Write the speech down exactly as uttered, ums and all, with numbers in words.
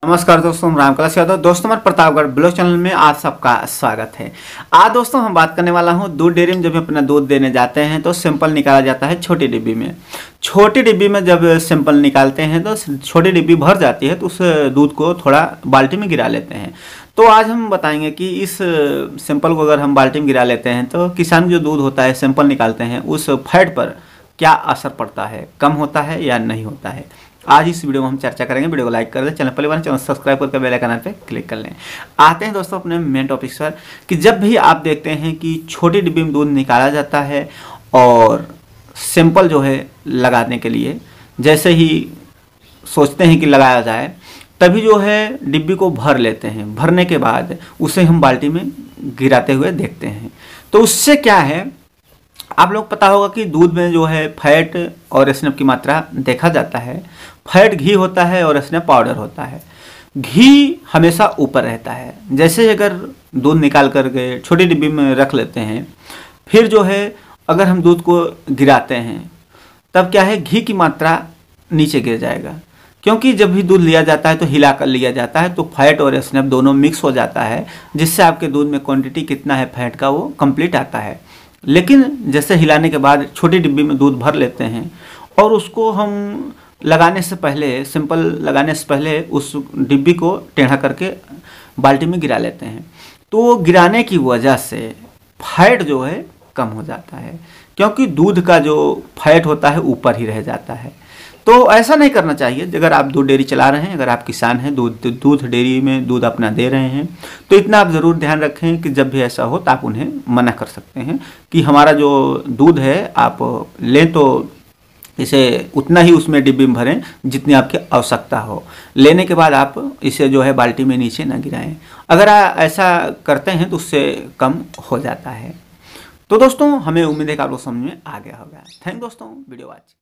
नमस्कार दोस्तों, हम राम कलश यादव। दोस्तों हमारे प्रतापगढ़ ब्लॉग चैनल में आप सबका स्वागत है। आज दोस्तों हम बात करने वाला हूं दूध डेयरी में जब अपना दूध देने जाते हैं तो सैंपल निकाला जाता है छोटी डिब्बी में। छोटी डिब्बी में जब सैंपल निकालते हैं तो छोटी डिब्बी भर जाती है तो उस दूध को थोड़ा बाल्टी में गिरा लेते हैं। तो आज हम बताएंगे कि इस सैंपल को अगर हम बाल्टी में गिरा लेते हैं तो किसान जो दूध होता है सैंपल निकालते हैं उस फैट पर क्या असर पड़ता है, कम होता है या नहीं होता है। आज इस वीडियो में हम चर्चा करेंगे। वीडियो को लाइक कर दें, चैनल पहले बार चैनल सब्सक्राइब करके बेल आइकन पे क्लिक कर लें। आते हैं दोस्तों अपने मेन टॉपिक पर कि जब भी आप देखते हैं कि छोटी डिब्बी में दूध निकाला जाता है और सैंपल जो है लगाने के लिए जैसे ही सोचते हैं कि लगाया जाए तभी जो है डिब्बी को भर लेते हैं। भरने के बाद उसे हम बाल्टी में गिराते हुए देखते हैं। तो उससे क्या है, आप लोग पता होगा कि दूध में जो है फैट और स्नेप की मात्रा देखा जाता है। फैट घी होता है और स्नेप पाउडर होता है। घी हमेशा ऊपर रहता है। जैसे अगर दूध निकाल करके छोटी डिब्बी में रख लेते हैं, फिर जो है अगर हम दूध को गिराते हैं तब क्या है, घी की मात्रा नीचे गिर जाएगा। क्योंकि जब भी दूध लिया जाता है तो हिला कर लिया जाता है तो फैट और स्नेप दोनों मिक्स हो जाता है, जिससे आपके दूध में क्वांटिटी कितना है फैट का वो कंप्लीट आता है। लेकिन जैसे हिलाने के बाद छोटी डिब्बी में दूध भर लेते हैं और उसको हम लगाने से पहले, सिंपल लगाने से पहले उस डिब्बी को टेढ़ा करके बाल्टी में गिरा लेते हैं, तो गिराने की वजह से फैट जो है कम हो जाता है। क्योंकि दूध का जो फैट होता है ऊपर ही रह जाता है। तो ऐसा नहीं करना चाहिए। अगर आप दूध डेयरी चला रहे हैं, अगर आप किसान हैं, दूध दूध डेयरी में दूध अपना दे रहे हैं, तो इतना आप ज़रूर ध्यान रखें कि जब भी ऐसा हो तो आप उन्हें मना कर सकते हैं कि हमारा जो दूध है आप लें तो इसे उतना ही उसमें डिब्बी में भरें जितनी आपकी आवश्यकता हो। लेने के बाद आप इसे जो है बाल्टी में नीचे ना गिराएं। अगर आप ऐसा करते हैं तो उससे कम हो जाता है। तो दोस्तों हमें उम्मीद है कि आप लोग समझ में आ गया होगा। थैंक दोस्तों, वीडियो वॉच।